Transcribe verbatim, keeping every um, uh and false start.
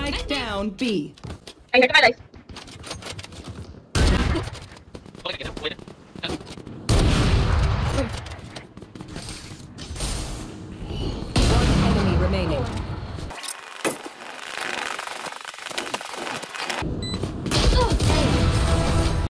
Spike down B. Ay, heard my life. One enemy remaining.